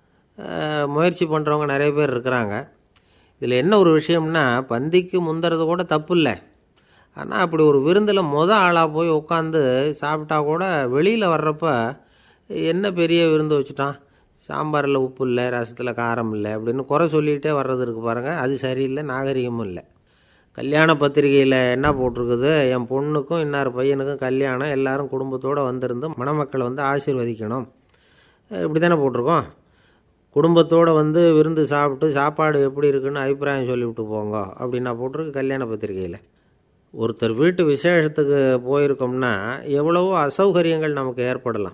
முயற்சி பண்ணுறவங்க நிறைய பேர் இருக்கிறாங்க. இதில் என்ன ஒரு விஷயம்னா, பந்திக்கு முந்துறது கூட தப்பு இல்லை. ஆனால் அப்படி ஒரு விருந்தில் மொதல் ஆளாக போய் உட்காந்து சாப்பிட்டா கூட வெளியில் வர்றப்ப என்ன பெரிய விருந்து வச்சுட்டான், சாம்பாரில் உப்பு இல்லை, ரசத்தில் காரம் இல்லை அப்படின்னு குறை சொல்லிகிட்டே வர்றது இருக்குது பாருங்கள். அது சரியில்லை, நாகரிகமும் இல்லை. கல்யாண பத்திரிகையில் என்ன போட்டிருக்குது, என் பொண்ணுக்கும் இன்னார் பையனுக்கும் கல்யாணம், எல்லாரும் குடும்பத்தோடு வந்திருந்து மணமக்களை வந்து ஆசீர்வதிக்கணும், இப்படி தானே போட்டிருக்கோம். குடும்பத்தோடு வந்து விருந்து சாப்பிட்டு சாப்பாடு எப்படி இருக்குன்னு அபிப்பிராயம் சொல்லிவிட்டு போங்க அப்படின்னா போட்டிருக்கு கல்யாண பத்திரிகையில். ஒருத்தர் வீட்டு விசேஷத்துக்கு போயிருக்கோம்னா எவ்வளவோ அசௌகரியங்கள் நமக்கு ஏற்படலாம்.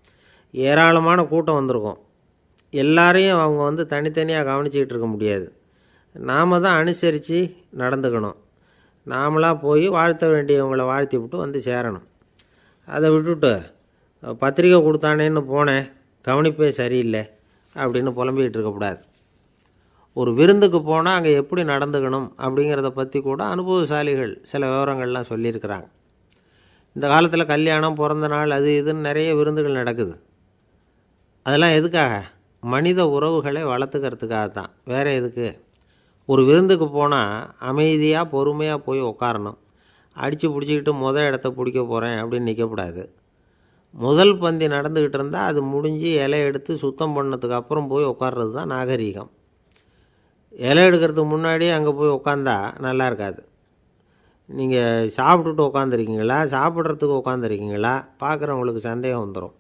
ஏராளமான கூட்டம் வந்திருக்கும். எல்லாரையும் அவங்க வந்து தனித்தனியாக கவனிச்சிக்கிட்டு இருக்க முடியாது. நாம் தான் அனுசரித்து நடந்துக்கணும். நாமளாக போய் வாழ்த்த வேண்டியவங்களை வாழ்த்தி விட்டு வந்து சேரணும். அதை விட்டுட்டு பத்திரிக்கை கொடுத்தானேன்னு போனேன், கவனிப்பே சரியில்லை அப்படின்னு புலம்பிக்கிட்டு இருக்கக்கூடாது. ஒரு விருந்துக்கு போனால் அங்கே எப்படி நடந்துக்கணும் அப்படிங்கிறத பற்றி கூட அனுபவசாலிகள் சில விவரங்கள்லாம் சொல்லியிருக்கிறாங்க. இந்த காலத்தில் கல்யாணம், பிறந்த நாள், அது இதுன்னு நிறைய விருந்துகள் நடக்குது. அதெல்லாம் எதுக்காக? மனித உறவுகளை வளர்த்துக்கிறதுக்காக தான், வேறு எதுக்கு? ஒரு விருந்துக்கு போனால் அமைதியாக பொறுமையாக போய் உட்காரணும். அடித்து பிடிச்சிக்கிட்டு முதல் இடத்த பிடிக்க போகிறேன் அப்படின்னு நிற்கக்கூடாது. முதல் பந்தி நடந்துக்கிட்டு இருந்தால் அது முடிஞ்சு இலை எடுத்து சுத்தம் பண்ணதுக்கு அப்புறம் போய் உட்கார்றது தான் நாகரீகம். இலை எடுக்கிறதுக்கு முன்னாடியே அங்கே போய் உட்காந்தா நல்லா இருக்காது. நீங்கள் சாப்பிட்டுட்டு உட்காந்துருக்கீங்களா, சாப்பிட்றதுக்கு உட்காந்துருக்கீங்களா, பார்க்குறவங்களுக்கு சந்தேகம் வந்துடும்.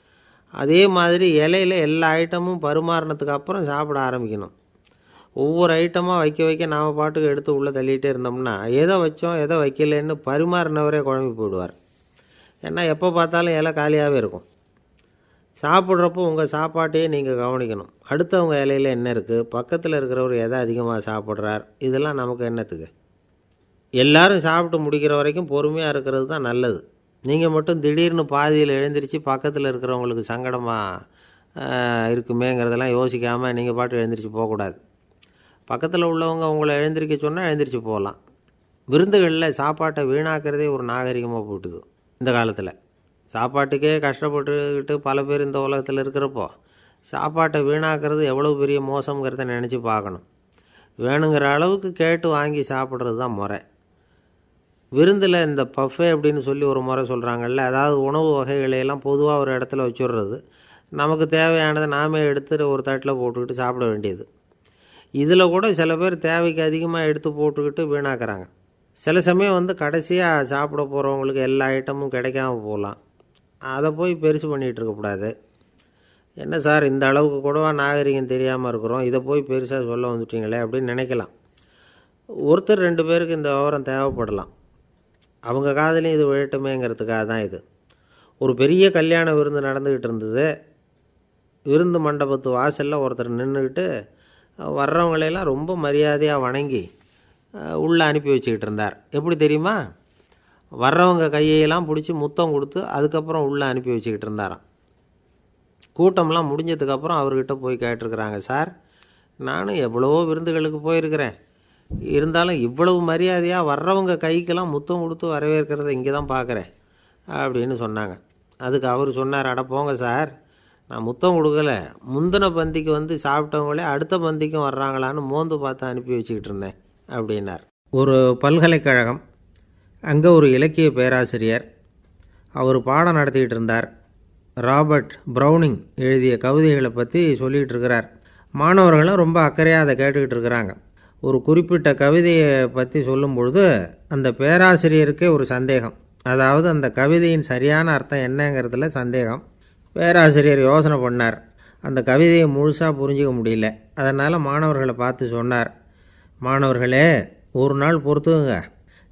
அதே மாதிரி இலையில் எல்லா ஐட்டமும் பரிமாறினதுக்கு அப்புறம் சாப்பிட ஆரம்பிக்கணும். ஒவ்வொரு ஐட்டமாக வைக்க வைக்க நாம் பாட்டுக்கு எடுத்து உள்ளே தள்ளிகிட்டே இருந்தோம்னா எதை வச்சோம் எதை வைக்கலன்னு பரிமாறினவரே குழம்பி போயிடுவார். ஏன்னா எப்போ பார்த்தாலும் இலை காலியாகவே இருக்கும். சாப்பிட்றப்போ உங்கள் சாப்பாட்டையே நீங்கள் கவனிக்கணும். அடுத்தவங்க இலையில் என்ன இருக்குது, பக்கத்தில் இருக்கிறவர் எதை அதிகமாக சாப்பிட்றார், இதெல்லாம் நமக்கு என்னத்துக்கு? எல்லோரும் சாப்பிட்டு முடிக்கிற வரைக்கும் பொறுமையாக இருக்கிறது தான் நல்லது. நீங்கள் மட்டும் திடீர்னு பாதியில் எழுந்திரிச்சு பக்கத்தில் இருக்கிறவங்களுக்கு சங்கடமாக இருக்குமேங்கிறதெல்லாம் யோசிக்காமல் நீங்கள் பாட்டு எழுந்திரிச்சு போகக்கூடாது. பக்கத்தில் உள்ளவங்க உங்களை எழுந்திரிக்க சொன்னால் எழுந்திரிச்சு போகலாம். விருந்துகளில் சாப்பாட்டை வீணாக்கிறதே ஒரு நாகரிகமாக போட்டுது. இந்த காலத்தில் சாப்பாட்டுக்கே கஷ்டப்பட்டுக்கிட்டு பல பேர் இந்த உலகத்தில் இருக்கிறப்போ சாப்பாட்டை வீணாக்கிறது எவ்வளோ பெரிய மோசங்கிறத நினச்சி பார்க்கணும். வேணுங்கிற அளவுக்கு கேட்டு வாங்கி சாப்பிட்றது தான் முறை. விருந்தில் இந்த பஃபே அப்படின்னு சொல்லி ஒரு முறை சொல்கிறாங்கல்ல, அதாவது உணவு வகைகளையெல்லாம் பொதுவாக ஒரு இடத்துல வச்சுடுறது, நமக்கு தேவையானதை நாமே எடுத்து ஒரு தட்டில் போட்டுக்கிட்டு சாப்பிட வேண்டியது. இதில் கூட சில பேர் தேவைக்கு அதிகமாக எடுத்து போட்டுக்கிட்டு வீணாக்கிறாங்க. சில சமயம் வந்து கடைசியாக சாப்பிட போகிறவங்களுக்கு எல்லா ஐட்டமும் கிடைக்காம போகலாம். அதை போய் பெருசு பண்ணிகிட்டு இருக்கக்கூடாது. என்ன சார் இந்த அளவுக்கு கூடவா நாகரிகம் தெரியாமல் இருக்கிறோம், இதை போய் பெருசாக சொல்ல வந்துட்டீங்களே அப்படின்னு நினைக்கலாம். ஒருத்தர் ரெண்டு பேருக்கு இந்த விவரம் தேவைப்படலாம். அவங்க காதலையும் இது விழட்டுமேங்கிறதுக்காக தான் இது. ஒரு பெரிய கல்யாண விருந்து நடந்துக்கிட்டு இருந்தது. விருந்து மண்டபத்து வாசலில் ஒருத்தர் நின்றுக்கிட்டு வர்றவங்களையெல்லாம் ரொம்ப மரியாதையாக வணங்கி உள்ளே அனுப்பி வச்சுக்கிட்டு இருந்தார். எப்படி தெரியுமா? வர்றவங்க கையெல்லாம் பிடிச்சி முத்தம் கொடுத்து அதுக்கப்புறம் உள்ளே அனுப்பி வச்சுக்கிட்டு இருந்தாராம். கூட்டம்லாம் முடிஞ்சதுக்கப்புறம் அவர்கிட்ட போய் கேட்டிருக்கிறாங்க, சார் நானும் எவ்வளவோ விருந்துகளுக்கு போயிருக்கிறேன், இருந்தாலும் இவ்வளவு மரியாதையாக வர்றவங்க கைக்கெல்லாம் முத்தம் கொடுத்து வரவேற்கிறத இங்கே தான் பார்க்குறேன் அப்படின்னு சொன்னாங்க. அதுக்கு அவர் சொன்னார், அட போங்க சார், நான் முத்தம் கொடுக்கல, முந்தின பந்திக்கு வந்து சாப்பிட்டவங்களே அடுத்த பந்திக்கும் வர்றாங்களான்னு மோந்து பார்த்து அனுப்பி வச்சுக்கிட்டு இருந்தேன் அப்படின்னார். ஒரு பல்கலைக்கழகம், அங்கே ஒரு இலக்கிய பேராசிரியர், அவர் பாடம் நடத்திக்கிட்டு இருந்தார். ராபர்ட் ப்ரௌனிங் எழுதிய கவிதைகளை பற்றி சொல்லிகிட்டு இருக்கிறார். மாணவர்களும் ரொம்ப அக்கறையாக அதை கேட்டுக்கிட்டு இருக்கிறாங்க. ஒரு குறிப்பிட்ட கவிதையை பற்றி சொல்லும் பொழுது அந்த பேராசிரியருக்கே ஒரு சந்தேகம், அதாவது அந்த கவிதையின் சரியான அர்த்தம் என்னங்கிறதுல சந்தேகம். பேராசிரியர் யோசனை பண்ணார். அந்த கவிதையை முழுசாக புரிஞ்சிக்க முடியல. அதனால் மாணவர்களை பார்த்து சொன்னார், மாணவர்களே ஒரு நாள் பொறுத்துங்க,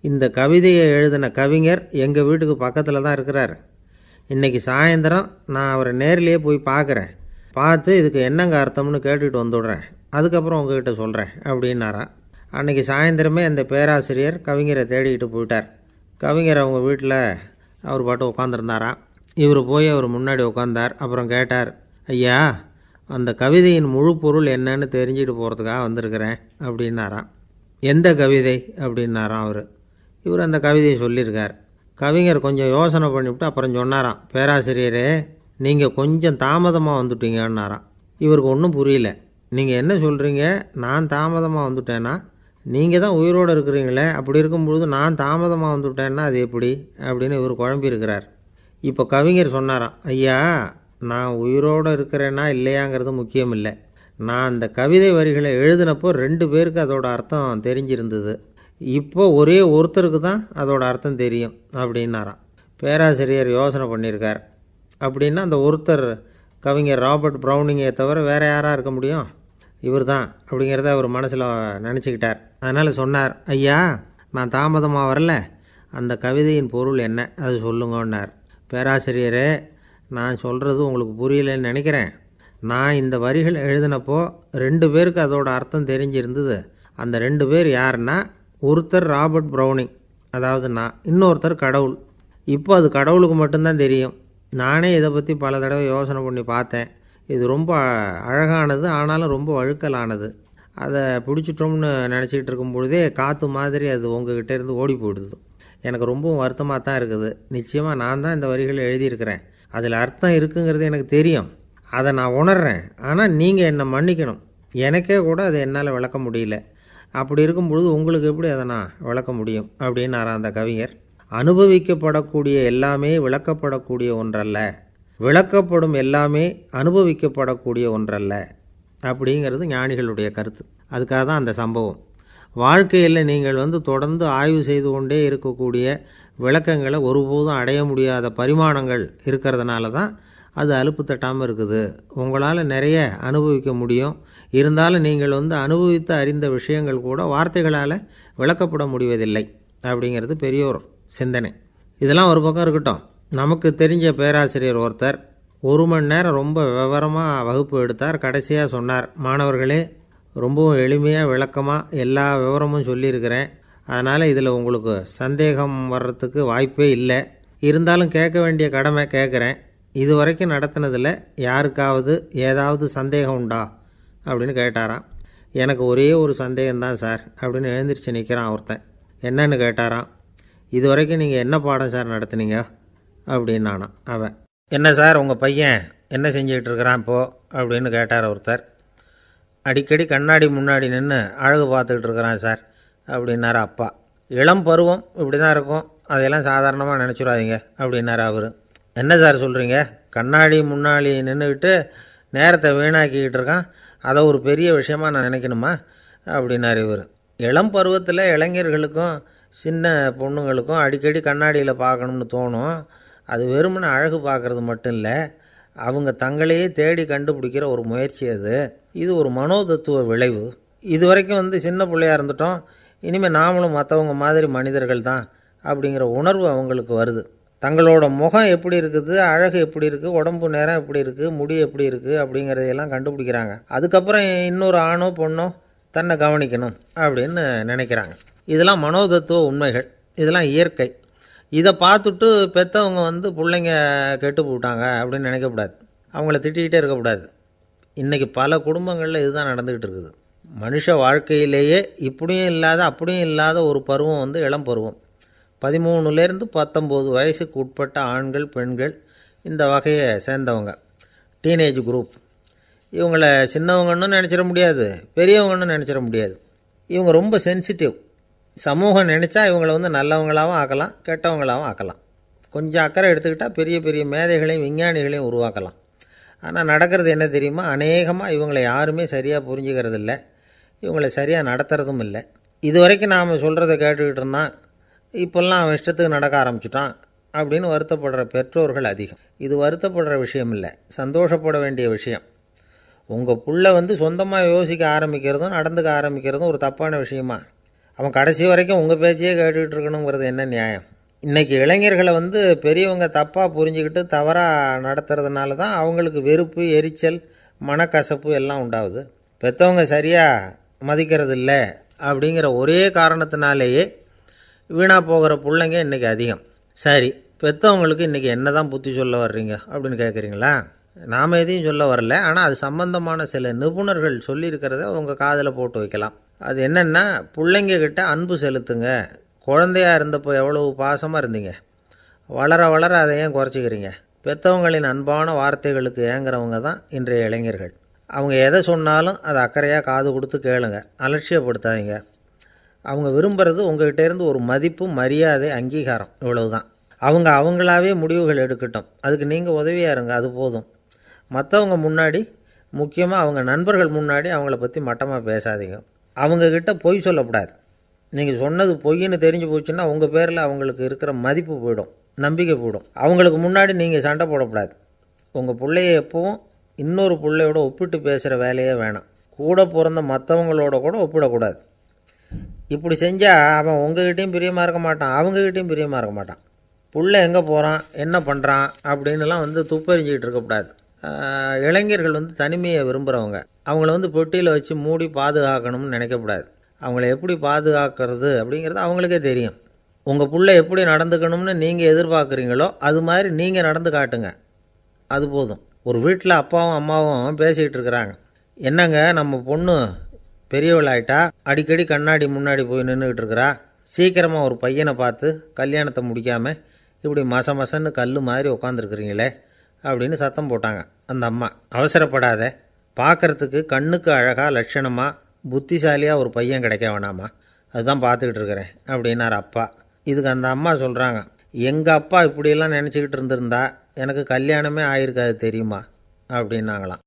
இந்த கவிதையை எழுதின கவிஞர் எங்கள் வீட்டுக்கு பக்கத்தில் தான் இருக்கிறார். இன்றைக்கி சாயந்தரம் நான் அவரை நேரிலேயே போய் பார்க்குறேன். பார்த்து இதுக்கு என்னங்க அர்த்தம்னு கேட்டுட்டு வந்துவிடுறேன். அதுக்கப்புறம் உங்ககிட்ட சொல்கிறேன் அப்படின்னாராம். அன்றைக்கி சாயந்தரமே அந்த பேராசிரியர் கவிஞரை தேடிக்கிட்டு போயிட்டார். கவிஞர் அவங்க வீட்டில் அவர் பாட்டு உட்காந்துருந்தாராம். இவர் போய் அவர் முன்னாடி உட்காந்தார். அப்புறம் கேட்டார், ஐயா அந்த கவிதையின் முழு பொருள் என்னன்னு தெரிஞ்சுட்டு போகிறதுக்காக வந்திருக்கிறேன் அப்படின்னாராம். எந்த கவிதை அப்படின்னாராம் அவர். இவர் அந்த கவிதையை சொல்லியிருக்கார். கவிஞர் கொஞ்சம் யோசனை பண்ணிவிட்டு அப்புறம் சொன்னாராம், பேராசிரியரே நீங்கள் கொஞ்சம் தாமதமாக வந்துட்டீங்கன்னாராம். இவருக்கு ஒன்றும் புரியல. நீங்கள் என்ன சொல்கிறீங்க, நான் தாமதமாக வந்துட்டேன்னா? நீங்கள் தான் உயிரோடு இருக்கிறீங்களே, அப்படி இருக்கும்பொழுது நான் தாமதமாக வந்துவிட்டேன்னா அது எப்படி அப்படின்னு இவர் குழம்பியிருக்கிறார். இப்போ கவிஞர் சொன்னாராம், ஐயா நான் உயிரோடு இருக்கிறேன்னா இல்லையாங்கிறது முக்கியம் இல்லை. நான் அந்த கவிதை வரிகளை எழுதினப்போ ரெண்டு பேருக்கு அதோட அர்த்தம் தெரிஞ்சிருந்தது. இப்போ ஒரே ஒருத்தருக்கு தான் அதோட அர்த்தம் தெரியும் அப்படின்னாராம். பேராசிரியர் யோசனை பண்ணியிருக்கார். அப்படின்னா அந்த ஒருத்தர் கவிஞர் ராபர்ட் ப்ரௌனிங்கை தவிர வேறு யாராக இருக்க முடியும்? இவர் தான் அப்படிங்கிறத அவர் மனசில் நினச்சிக்கிட்டார். அதனால் சொன்னார், ஐயா நான் தாமதமாக வரல, அந்த கவிதையின் பொருள் என்ன அது சொல்லுங்கன்னார். பேராசிரியரே நான் சொல்கிறது உங்களுக்கு புரியலன்னு நினைக்கிறேன். நான் இந்த வரிகள் எழுதினப்போ ரெண்டு பேருக்கு அதோட அர்த்தம் தெரிஞ்சிருந்தது. அந்த ரெண்டு பேர் யாருன்னா, ஒருத்தர் ராபர்ட் ப்ரௌனிங், அதாவது நான், இன்னொருத்தர் கடவுள். இப்போ அது கடவுளுக்கு மட்டும்தான் தெரியும். நானே இதை பற்றி பல தடவை யோசனை பண்ணி பார்த்தேன். இது ரொம்ப அழகானது, ஆனாலும் ரொம்ப வழுக்கலானது. அதை பிடிச்சிட்டோம்னு நினச்சிக்கிட்டு இருக்கும் பொழுதே காற்று மாதிரி அது உங்ககிட்ட இருந்து ஓடி போயிடுது. எனக்கு ரொம்பவும் வருத்தமாக தான் இருக்குது. நிச்சயமாக நான் தான் இந்த வரிகளை எழுதியிருக்கிறேன். அதில் அர்த்தம் இருக்குங்கிறது எனக்கு தெரியும், அதை நான் உணர்றேன். ஆனால் நீங்கள் என்னை மன்னிக்கணும். எனக்கே கூட அதை என்னால் விளக்க முடியல. அப்படி இருக்கும்பொழுது உங்களுக்கு எப்படி அதை நான் விளக்க முடியும் அப்படின்னாரா அந்த கவிஞர். அனுபவிக்கப்படக்கூடிய எல்லாமே விளக்கப்படக்கூடிய ஒன்றல்ல, விளக்கப்படும் எல்லாமே அனுபவிக்கப்படக்கூடிய ஒன்றல்ல அப்படிங்கிறது ஞானிகளுடைய கருத்து. அதுக்காக தான் அந்த சம்பவம். வாழ்க்கையில் நீங்கள் வந்து தொடர்ந்து ஆய்வு செய்து கொண்டே இருக்கக்கூடிய விளக்கங்களை ஒருபோதும் அடைய முடியாத பரிமாணங்கள் இருக்கிறதுனால தான் அது அலுப்பு தட்டாமல் இருக்குது. உங்களால் நிறைய அனுபவிக்க முடியும், இருந்தாலும் நீங்கள் வந்து அனுபவித்து அறிந்த விஷயங்கள் கூட வார்த்தைகளால் விளக்கப்பட முடிவதில்லை அப்படிங்கிறது பெரியோர் சிந்தனை. இதெல்லாம் ஒரு பக்கம் இருக்கட்டும். நமக்கு தெரிஞ்ச பேராசிரியர் ஒருத்தர் ஒரு மணி நேரம் ரொம்ப விவரமாக வகுப்பு எடுத்தார். கடைசியாக சொன்னார், மாணவர்களே ரொம்பவும் எளிமையாக விளக்கமாக எல்லா விவரமும் சொல்லியிருக்கிறேன். அதனால் இதில் உங்களுக்கு சந்தேகம் வர்றதுக்கு வாய்ப்பே இல்லை. இருந்தாலும் கேட்க வேண்டிய கடமை கேட்குறேன். இது வரைக்கும் நடத்தினதில் யாருக்காவது ஏதாவது சந்தேகம் உண்டா அப்படின்னு கேட்டாராம். எனக்கு ஒரே ஒரு சந்தேகம்தான் சார் அப்படின்னு எழுந்திரிச்சு நிற்கிறான் ஒருத்தன். என்னன்னு கேட்டாராம். இது வரைக்கும் நீங்கள் என்ன பாடம் சார் நடத்துனீங்க அப்படின்னானான் அவன். என்ன சார் உங்கள் பையன் என்ன செஞ்சுக்கிட்டு இருக்கிறான் இப்போது அப்படின்னு கேட்டார் ஒருத்தர். அடிக்கடி கண்ணாடி முன்னாடி நின்று அழகு பார்த்துக்கிட்டு இருக்கிறான் சார் அப்படின்னாரு அப்பா. இளம் பருவம் இப்படி தான் இருக்கும், அதையெல்லாம் சாதாரணமாக நினச்சிடாதீங்க அப்படின்னாரு அவர். என்ன சார் சொல்கிறீங்க, கண்ணாடி முன்னாடி நின்றுக்கிட்டு நேரத்தை வீணாக்கிக்கிட்டு இருக்கான், அதை ஒரு பெரிய விஷயமாக நான் நினைக்கணுமா அப்படின்னாரு இவர். இளம் பருவத்தில் இளைஞர்களுக்கும் சின்ன பொண்ணுங்களுக்கும் அடிக்கடி கண்ணாடியில் பார்க்கணும்னு தோணும். அது வெறுமனே அழகு பார்க்குறது மட்டும் இல்லை, அவங்க தங்களையே தேடி கண்டுபிடிக்கிற ஒரு முயற்சி அது. இது ஒரு மனோதத்துவ விளைவு. இது வரைக்கும் வந்து சின்ன பிள்ளையாக இருந்துட்டோம், இனிமேல் நாமளும் மற்றவங்க மாதிரி மனிதர்கள் தான் அப்படிங்கிற உணர்வு அவங்களுக்கு வருது. தங்களோட முகம் எப்படி இருக்குது, அழகு எப்படி இருக்குது, உடம்பு நேரம் எப்படி இருக்குது, முடி எப்படி இருக்குது அப்படிங்கிறதையெல்லாம் கண்டுபிடிக்கிறாங்க. அதுக்கப்புறம் இன்னொரு ஆணோ பொண்ணோ தன்னை கவனிக்கணும் அப்படின்னு நினைக்கிறாங்க. இதெல்லாம் மனோதத்துவ உண்மைகள், இதெல்லாம் இயற்கை. இதை பார்த்துட்டு பெற்றவங்க வந்து பிள்ளைங்க கெட்டு போட்டாங்க அப்படின்னு நினைக்கக்கூடாது, அவங்கள திட்டிக்கிட்டே இருக்கக்கூடாது. இன்றைக்கி பல குடும்பங்களில் இதுதான் நடந்துக்கிட்டு இருக்குது. மனுஷ வாழ்க்கையிலேயே இப்படியும் இல்லாத அப்படியும் இல்லாத ஒரு பருவம் வந்து இளம் பருவம். பதிமூணுலேருந்து பத்தொம்போது வயசுக்கு உட்பட்ட ஆண்கள் பெண்கள் இந்த வகையை சேர்ந்தவங்க, டீனேஜ் குரூப். இவங்கள சின்னவங்கன்னு நினச்சிட முடியாது, பெரியவங்கன்னு நினச்சிட முடியாது. இவங்க ரொம்ப சென்சிட்டிவ். சமூகம் நினச்சா இவங்களை வந்து நல்லவங்களாகவும் ஆக்கலாம், கெட்டவங்களாகவும் ஆக்கலாம். கொஞ்சம் அக்கறை எடுத்துக்கிட்டால் பெரிய பெரிய மேதைகளையும் விஞ்ஞானிகளையும் உருவாக்கலாம். ஆனால் நடக்கிறது என்ன தெரியுமா, அநேகமாக இவங்களை யாருமே சரியாக புரிஞ்சுக்கிறது இல்லை, இவங்களை சரியாக நடத்துறதும் இல்லை. இது வரைக்கும் நாம் சொல்கிறத கேட்டுக்கிட்டு இருந்தான், இப்போல்லாம் அவன் இஷ்டத்துக்கு நடக்க ஆரம்பிச்சுட்டான் அப்படின்னு வருத்தப்படுற பெற்றோர்கள் அதிகம். இது வருத்தப்படுற விஷயம் இல்லை, சந்தோஷப்பட வேண்டிய விஷயம். உங்கள் புள்ள வந்து சொந்தமாக யோசிக்க ஆரம்பிக்கிறதும் நடந்துக்க ஆரம்பிக்கிறதும் ஒரு தப்பான விஷயமா? அவன் கடைசி வரைக்கும் உங்கள் பேச்சையே கேட்டுக்கிட்டு இருக்கணுங்கிறது என்ன நியாயம்? இன்றைக்கி இளைஞர்களை வந்து பெரியவங்க தப்பாக புரிஞ்சுக்கிட்டு தவறாக நடத்துறதுனால தான் அவங்களுக்கு வெறுப்பு, எரிச்சல், மனக்கசப்பு எல்லாம் உண்டாகுது. பெற்றவங்க சரியாக மதிக்கிறது இல்லை அப்படிங்கிற ஒரே காரணத்தினாலேயே வீணாக போகிற பிள்ளைங்க இன்றைக்கி அதிகம். சரி, பெற்றவங்களுக்கு இன்றைக்கி என்ன தான் புத்தி சொல்ல வர்றீங்க அப்படின்னு கேட்குறீங்களா? நாம் எதையும் சொல்ல வரல. ஆனால் அது சம்பந்தமான சில நிபுணர்கள் சொல்லியிருக்கிறத உங்கள் காதில் போட்டு வைக்கலாம். அது என்னென்னா, பிள்ளைங்கக்கிட்ட அன்பு செலுத்துங்க. குழந்தையாக இருந்தப்போ எவ்வளவு பாசமாக இருந்தீங்க, வளர வளர அதை ஏன் குறைச்சிக்கிறீங்க? பெற்றவங்களின் அன்பான வார்த்தைகளுக்கு ஏங்குறவங்க தான் இன்றைய இளைஞர்கள். அவங்க எதை சொன்னாலும் அதை அக்கறையாக காது கொடுத்து கேளுங்க, அலட்சியப்படுத்தாதீங்க. அவங்க விரும்புகிறது உங்கள்கிட்டேருந்து ஒரு மதிப்பு, மரியாதை, அங்கீகாரம், இவ்வளவு தான். அவங்க அவங்களாவே முடிவுகள் எடுக்கட்டும், அதுக்கு நீங்கள் உதவியாக இருங்க, அது போதும். மற்றவங்க முன்னாடி, முக்கியமாக அவங்க நண்பர்கள் முன்னாடி அவங்கள பற்றி மட்டமாக பேசாதீங்க. அவங்கக்கிட்ட பொய் சொல்லக்கூடாது. நீங்கள் சொன்னது பொய்ன்னு தெரிஞ்சு போச்சுன்னா உங்கள் பேரில் அவங்களுக்கு இருக்கிற மதிப்பு போயிடும், நம்பிக்கை போயிடும். அவங்களுக்கு முன்னாடி நீங்கள் சண்டை போடக்கூடாது. உங்கள் பிள்ளைய எப்பவும் இன்னொரு பிள்ளையோட ஒப்பிட்டு பேசுகிற வேலையே வேணாம். கூட பிறந்த மற்றவங்களோட கூட ஒப்பிடக்கூடாது. இப்படி செஞ்சால் அவன் உங்ககிட்டையும் பிரியமாக இருக்க மாட்டான், அவங்ககிட்டையும் பிரியமாக இருக்க மாட்டான். புள்ள எங்கே போகிறான், என்ன பண்ணுறான் அப்படின்னுலாம் வந்து துப்பறிஞ்சிக்கிட்டு இருக்கக்கூடாது. இளைஞர்கள் வந்து தனிமையை விரும்புகிறவங்க. அவங்கள வந்து பெட்டியில் வச்சு மூடி பாதுகாக்கணும்னு நினைக்கக்கூடாது. அவங்கள எப்படி பாதுகாக்கிறது அப்படிங்கிறது அவங்களுக்கே தெரியும். உங்கள் புள்ள எப்படி நடந்துக்கணும்னு நீங்கள் எதிர்பார்க்குறீங்களோ அது மாதிரி நீங்கள் நடந்து காட்டுங்க, அது போதும். ஒரு வீட்டில் அப்பாவும் அம்மாவும் பேசிக்கிட்டு இருக்கிறாங்க. என்னங்க, நம்ம பொண்ணு பெரியவளாயிட்டா, அடிக்கடி கண்ணாடி முன்னாடி போய் நின்றுக்கிட்டு இருக்கிறா, சீக்கிரமாக ஒரு பையனை பார்த்து கல்யாணத்தை முடிக்காமல் இப்படி மச மசன்னு கல் மாதிரி உட்காந்துருக்குறீங்களே அப்படின்னு சத்தம் போட்டாங்க அந்த அம்மா. அவசரப்படாத, பார்க்குறதுக்கு கண்ணுக்கு அழகாக லட்சணமாக புத்திசாலியாக ஒரு பையன் கிடைக்க வேணாமா, அதுதான் பார்த்துக்கிட்டு இருக்கிறேன் அப்படின்னார் அப்பா. இதுக்கு அந்த அம்மா சொல்கிறாங்க, எங்கள் அப்பா இப்படியெல்லாம் நினச்சிக்கிட்டு இருந்திருந்தா எனக்கு கல்யாணமே ஆயிருக்காது தெரியுமா அப்படின்னாங்களாம்.